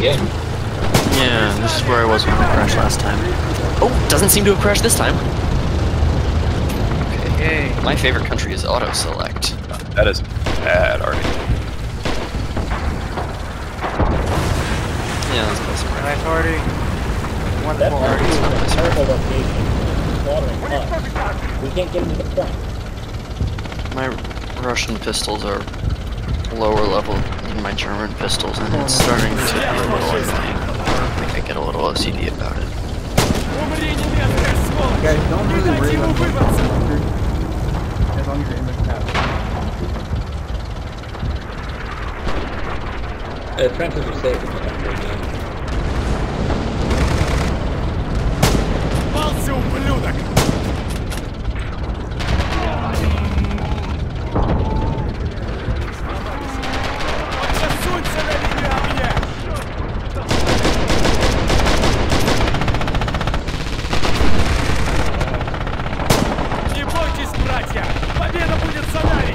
again. Yeah, this is where I was when I crashed last time. Oh, doesn't seem to have crashed this time. Okay. Yay. My favorite country is auto select. That is bad, Artie. Yeah, that's close. Nice, Artie. That Wonderful, part Artie. is a terrible location. Slaughtering us. We can't get into the front. My Russian pistols are lower level than my German pistols, and it's starting to be a little annoying. I think I get a little OCD about it. Guys, don't really worry about it. As long as you're in the path. Trenches are safe in the country again. Не бойтесь, братья! Победа будет за нами!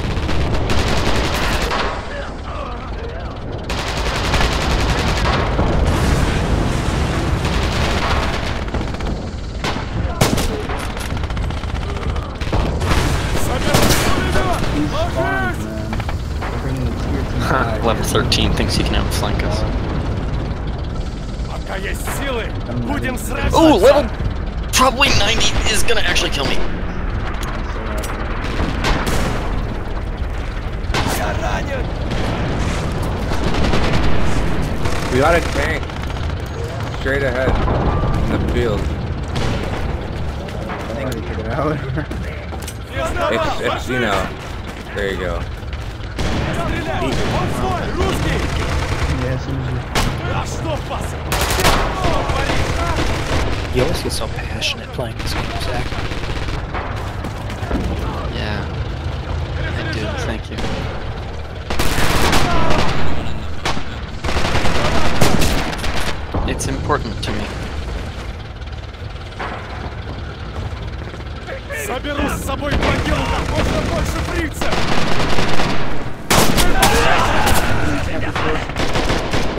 These spawns, man. They're bringing the tier 2 guys. Level 13 thinks he can outflank us. Пока есть силы, будем сражаться! Oh, level probably 90 is gonna actually kill me. Я ранен! We got a tank straight ahead in the field. I think we figured it out. It's you know. There you go. Стреляй! Он свой! Русский! Yeah, as soon as you... А что, пас? You always get so passionate playing this game, Zach. Yeah, I do. Thank you. It's important to me. Заберу с собой в могилу как можно больше фрицев!